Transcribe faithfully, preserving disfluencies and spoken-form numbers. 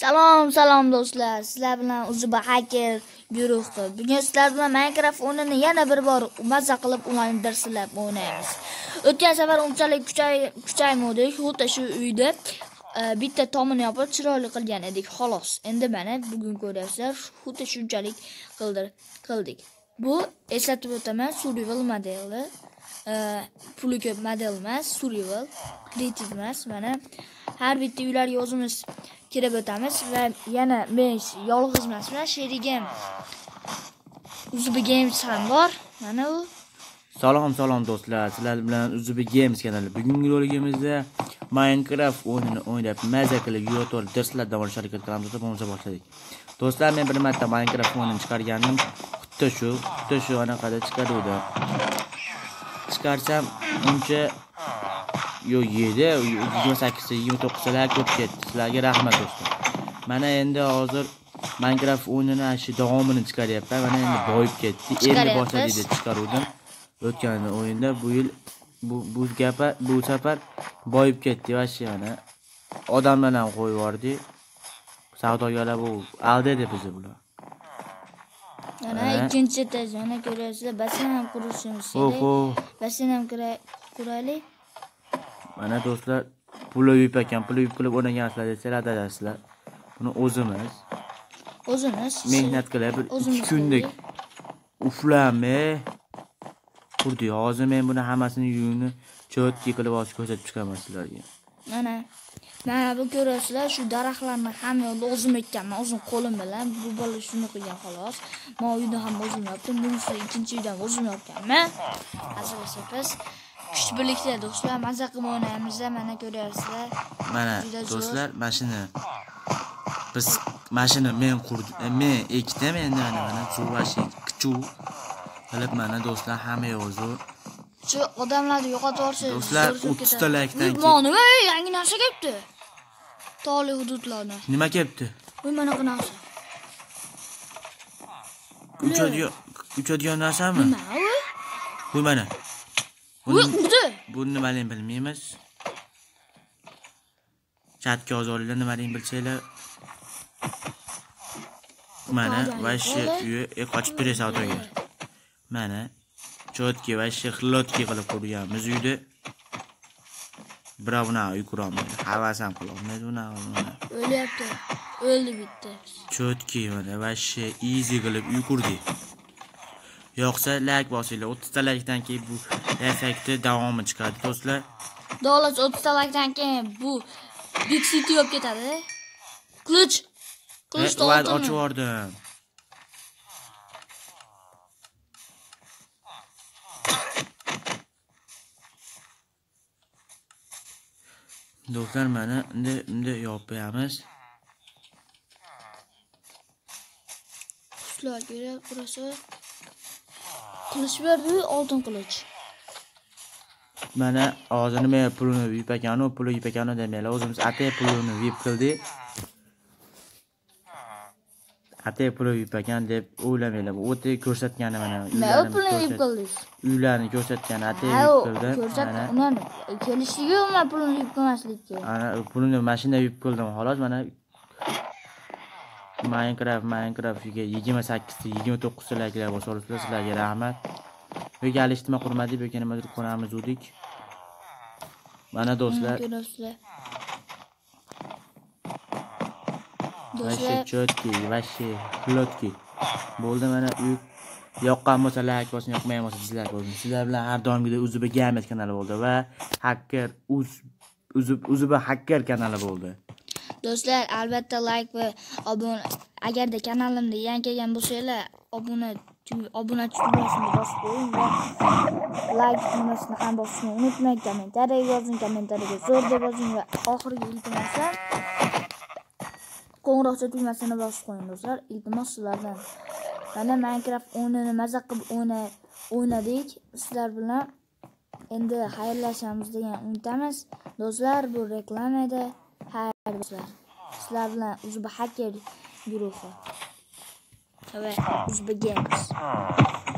Salom, salom do'stlar. Sizlar bilan Uzuba Hacker guruhi. Bugun sizlar bilan Minecraft o'yinini yana bir bor mazza qilib o'yindirsilab o'ynaymiz. O'tgan safar unchalik kuchay kuchaymadik, xuddi shu uyda bitta tomini yopib chiroyli qilgan edik, xolos. Endi mana bugun ko'ryapsizlar, xuddi shunchalik qildir qildik. Bu eslatib o'taman, survival modeli. Puli ko'p model emas, survival, creative emas. Mana har bitta uylarga o'zimiz kirib o'tamiz va yana men yolg'iz emasman, sherigim Uzuba Games ham bor. Mana u. Salom salom do'stlar, sizlar bilan Uzuba Games kanali. Bugungi roligimizda Minecraft o'yinini o'ynab mazza qilib yurator darslar davomida harakat qilamiz deb bo'lmasa boshladik. Do'stlar, men bir marta Minecraft o'yinini chiqargandim. Xuddi shu, xuddi shu anaqada chiqaruvdi. Chiqarsam uncha yo yedi, yigirma sakkiz yigirma to'qqiz salar ko'p ketdi. Sizlarga rahmat do'stlar. Mana endi hozir Minecraft o'yinini shu davomini chiqaryapman. Mana endi boyib ketdi. Endi boshladik deb chiqaruvdim. O'tgan o'yinda bu yil bu bu gapa bu safar boyib ketdi va shu yana odamlar ham qo'yib yubordi. Savdogarlar bu aldadi bizni bular. Mana ikkinchi etajni ko'rasizlar, basen ham qurishimiz kerak. Basen ham quraylik. Mana do'stlar, pul yuyib ekan, pul yuyib qilib o'rnagansizlar desalar adasizlar. Buni o'zimiz o'zimiz mehnat qilib bir ikki kunlik uflamay qurdik. Hozir men buni hammasini yuyini cho'tki qilib olib ko'rsatib chiqaman sizlarga. Mana mana bu ko'rasizlar, shu daraxtlarni hamma yo'lda o'zim ekkanman, o'zim qo'lim bilan. Bu bola shuni qilgan xolos. Men uyda ham o'zim yopdim, bunisi ikkinchi uydan o'zim yopganman. Asosiy biz kuch birlikda do'stlar mazza qilib o'ynaymiz. Mana ko'rasizlar. Mana do'stlar, mashina biz mashina men qurdim, men ekdim endi mana mana suvashi kichu qilib mana do'stlar hamma yo'zi. Shu odamlarni yo'qotib yuborsangiz do'stlar o'ttiz ta laykdan keyin nima yangi narsa kelibdi. Tog'li hududlarni. Nima kelibdi? Bu mana qanaqa narsa? Uchadigan uchadigan narsami? Nima u? Bu mana. Bu buni nimaligini bilmaymiz. Chatga yozinglar, nimaligini bilsanglar. Mana va shu uyi qochib turib savdogar. Mana cho'tki va shu xilotki qilib qurganmiz uyda. Birovna uy quramiz. Havas ham qilamiz buni. O'lyapti. O'ldi bitta. Cho'tki mana va shu easy qilib uy qurdik. Yo'qsa like bosinglar. o'ttiz ta likedan keyin bu effektni davomi chiqadi do'stlar. Do'los o'ttiz ta likedan keyin bu Big City olib ketadi. Qilich. Qilich to'g'ri ochib yubordim. Do'stlar, mana endi endi yopamiz. Qushlar kerak burasi. Qilich berdi, oltin qilich. Mana hozir men pulini yuyib ekan, u pulni yuyib ekan demaylar. O'zimiz atay pulini yuyib qildik. Atay pulni yuyib ekan deb o'ylamaylar. Bu o'tay ko'rsatgani mana. Nima pulni yuyib qildik? Uylarni ko'rsatgani atay yuyib qildim. Mana unani kelishligi umuman pulni yuyib qilmaslikka. Ana pulni mashina yuyib qildim xolos. Mana Minecraft Minecraftga yigirma sakkiz yigirma to'qqiz likelar bosolibsizlar, sizlarga rahmat. Uyga alishtirma qurmadik, bu yerga nimadir qo'namiz udik. Mana do'stlar. Do'stlar, cho'tki, vashi, xilotki. Bo'ldi, mana uy yoqqan bo'lsa like bosing, yoqmagan bo'lsa dislike bosing. Sizlar bilan har doimgidek Uzuba Games kanali bo'ldi va Hacker Uzuba Hacker kanali bo'ldi. Do'stlar, albatta like va obuna, agarda kanalimda yangi kelgan bo'lsanglar, obuna obunachi tugmasini bosib qo'ying va like tugmasini ham bosishni unutmang. Kommentariya yozing, kommentariyaga zo'r deb yozing va oxirgi iltimosim qo'ng'iroqcha tugmasini bosib qo'ying do'stlar. Iltimos sizlardan. Mana Minecraft o'yinini mazza qilib o'ynay o'ynadik sizlar bilan. Endi xayrlashamiz degan unutamiz. Do'stlar, bu reklama edi. Xayr do'stlar. Sizlar bilan Uzuba Hacker guruhi va Uzuba Games.